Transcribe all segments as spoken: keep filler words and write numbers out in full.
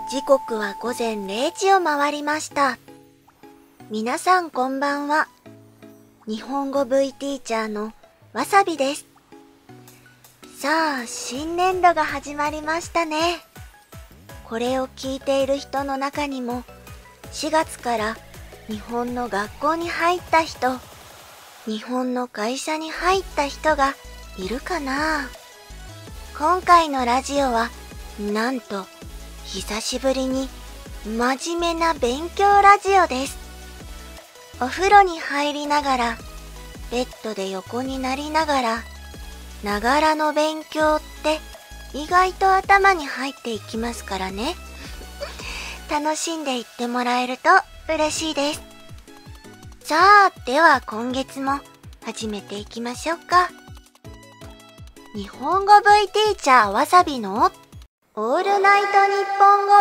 時刻は午前れいじを回りました。皆さんこんばんは。日本語 V ティーチャーのわさびです。さあ、新年度が始まりましたね。これを聞いている人の中にも、しがつから日本の学校に入った人、日本の会社に入った人がいるかな？今回のラジオは、なんと、久しぶりに真面目な勉強ラジオです。お風呂に入りながら、ベッドで横になりながら、ながらの勉強って意外と頭に入っていきますからね。楽しんでいってもらえると嬉しいです。さあ、では今月も始めていきましょうか。日本語 V ティーチャーわさびのオールナイトニッポン語。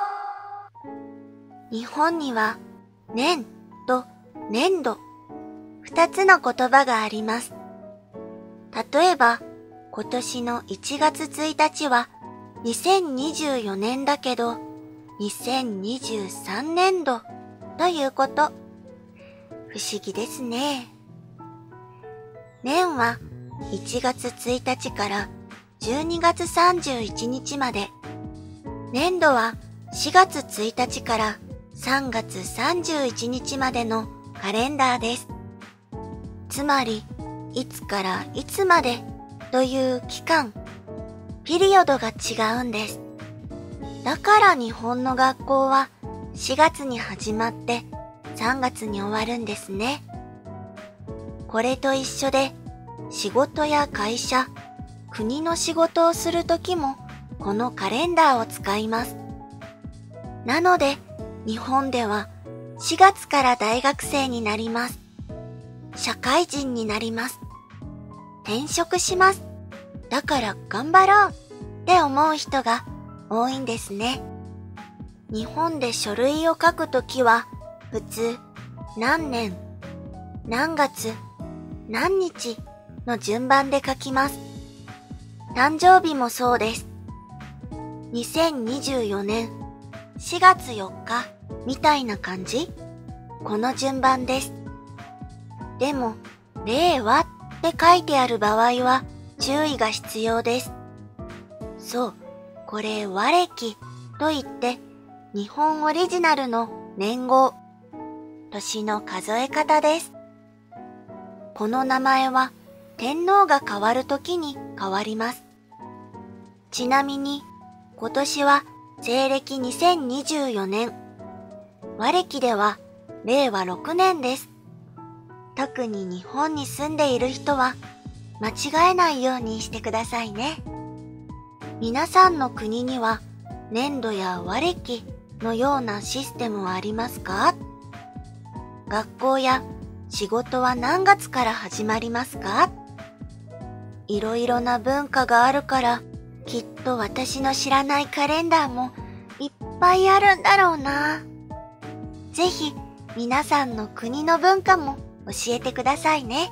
日本には年と年度二つの言葉があります。例えば今年のいちがつついたちはにせんにじゅうよねんだけどにせんにじゅうさんねんどということ。不思議ですね。年はいちがつついたちからじゅうにがつさんじゅういちにちまで、年度はしがつついたちからさんがつさんじゅういちにちまでのカレンダーです。つまり、いつからいつまでという期間、ピリオドが違うんです。だから日本の学校はしがつに始まってさんがつに終わるんですね。これと一緒で、仕事や会社、国の仕事をするときもこのカレンダーを使います。なので日本ではしがつから大学生になります。社会人になります。転職します。だから頑張ろうって思う人が多いんですね。日本で書類を書くときは普通何年、何月、何日の順番で書きます。誕生日もそうです。にせんにじゅうよねんしがつよっかみたいな感じ？この順番です。でも、令和って書いてある場合は注意が必要です。そう、これ和暦といって日本オリジナルの年号、年の数え方です。この名前は天皇が変わるときに変わります。ちなみに、今年は西暦にせんにじゅうよねん、和暦ではれいわろくねんです。特に日本に住んでいる人は間違えないようにしてくださいね。皆さんの国には年度や和暦のようなシステムはありますか？学校や仕事は何月から始まりますか？いろいろな文化があるから、きっと私の知らないカレンダーもいっぱいあるんだろうな。ぜひ皆さんの国の文化も教えてくださいね。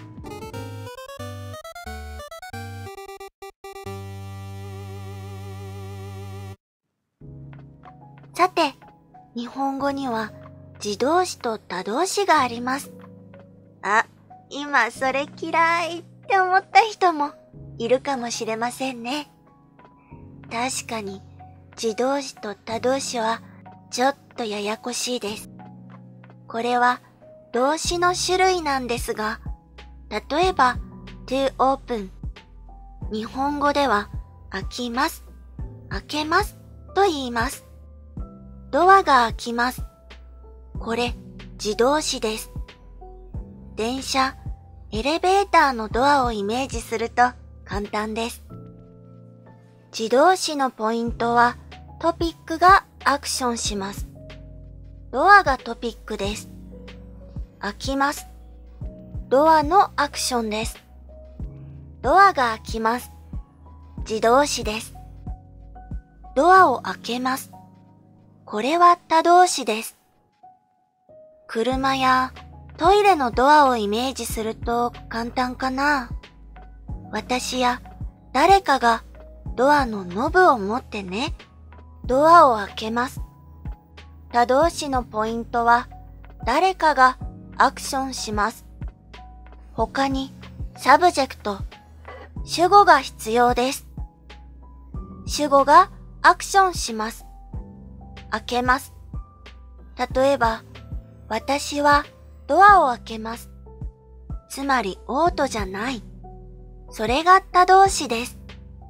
さて、日本語には自動詞と他動詞があります。あ、今それ嫌いって思った人もいるかもしれませんね。確かに自動詞と他動詞はちょっとややこしいです。これは動詞の種類なんですが、例えば to open、日本語では開きます、開けますと言います。ドアが開きます。これ自動詞です。電車、エレベーターのドアをイメージすると簡単です。自動詞のポイントはトピックがアクションします。ドアがトピックです。開きます。ドアのアクションです。ドアが開きます。自動詞です。ドアを開けます。これは他動詞です。車やトイレのドアをイメージすると簡単かな。私や誰かがドアのノブを持ってね、 ドアを開けます。他動詞のポイントは、誰かがアクションします。他に、サブジェクト、主語が必要です。主語がアクションします。開けます。例えば、私はドアを開けます。つまり、オートじゃない。それが他動詞です。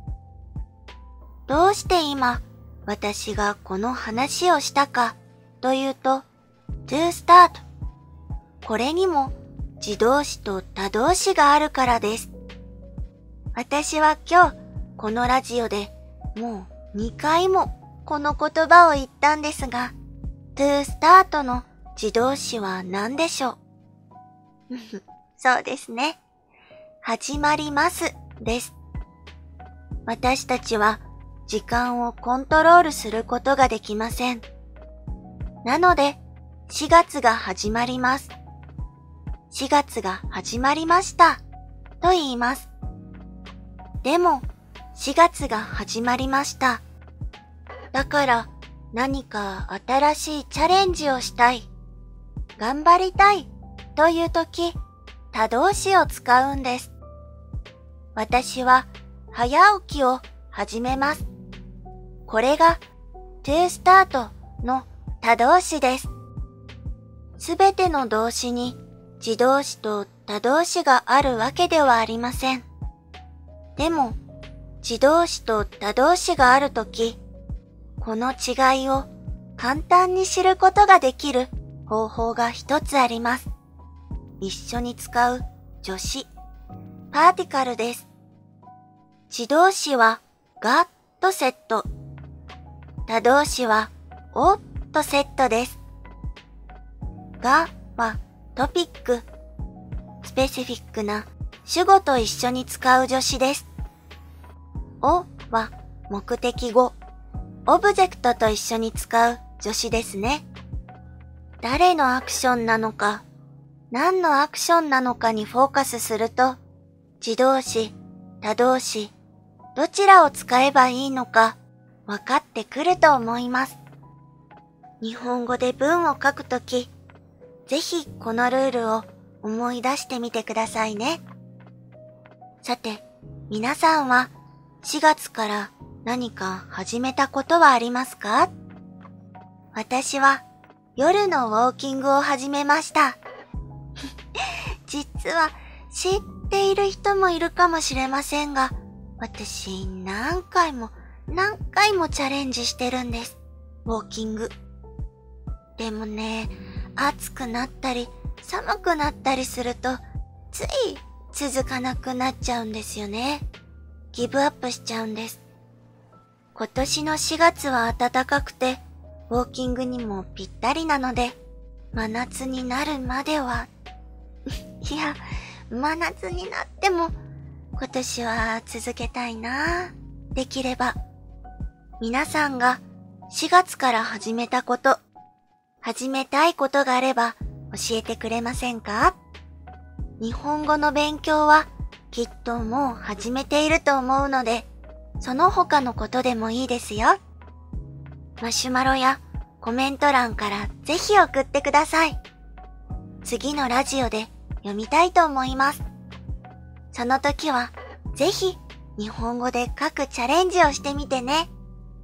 どうして今、私がこの話をしたかというと、to start。これにも自動詞と他動詞があるからです。私は今日、このラジオでもうにかいもこの言葉を言ったんですが、to start の自動詞は何でしょう？そうですね。始まりますです。私たちは時間をコントロールすることができません。なので、しがつが始まります。しがつが始まりましたと言います。でも、しがつが始まりました。だから何か新しいチャレンジをしたい、頑張りたいというとき、他動詞を使うんです。私は早起きを始めます。これが to start の他動詞です。すべての動詞に自動詞と他動詞があるわけではありません。でも、自動詞と他動詞があるとき、この違いを簡単に知ることができる方法が一つあります。一緒に使う助詞、パーティカルです。自動詞はがとセット。他動詞はをとセットです。がはトピック、スペシフィックな主語と一緒に使う助詞です。をは目的語、オブジェクトと一緒に使う助詞ですね。誰のアクションなのか、何のアクションなのかにフォーカスすると、自動詞、他動詞、どちらを使えばいいのか分かってくると思います。日本語で文を書くとき、ぜひこのルールを思い出してみてくださいね。さて、皆さんはしがつから何か始めたことはありますか？私は夜のウォーキングを始めました。実は知っている人もいるかもしれませんが、私何回も何回もチャレンジしてるんです。ウォーキング。でもね、暑くなったり寒くなったりするとつい続かなくなっちゃうんですよね。ギブアップしちゃうんです。今年のしがつは暖かくてウォーキングにもぴったりなので、真夏になるまではいや、真夏になっても今年は続けたいな。できれば。皆さんがしがつから始めたこと、始めたいことがあれば教えてくれませんか？日本語の勉強はきっともう始めていると思うので、その他のことでもいいですよ。マシュマロやコメント欄からぜひ送ってください。次のラジオで読みたいと思います。その時はぜひ日本語で書くチャレンジをしてみてね。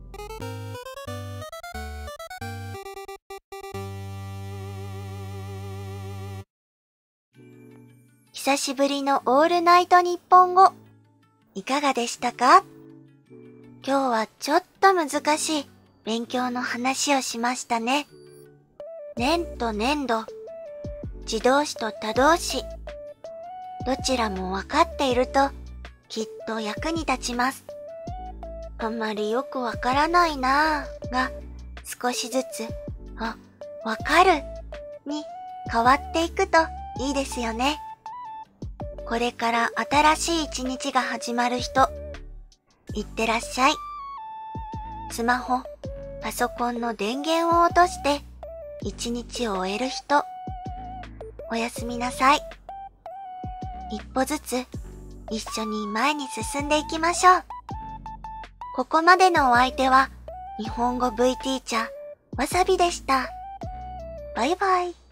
久しぶりのオールナイトニッポン語、いかがでしたか？今日はちょっと難しい勉強の話をしましたね。年と年度、自動詞と他動詞、どちらもわかっているときっと役に立ちます。あんまりよくわからないなぁが少しずつ、あ、わかるに変わっていくといいですよね。これから新しい一日が始まる人、いってらっしゃい。スマホ、パソコンの電源を落として一日を終える人、おやすみなさい。一歩ずつ一緒に前に進んでいきましょう。ここまでのお相手は日本語 V ティーチャー、わさびでした。バイバイ。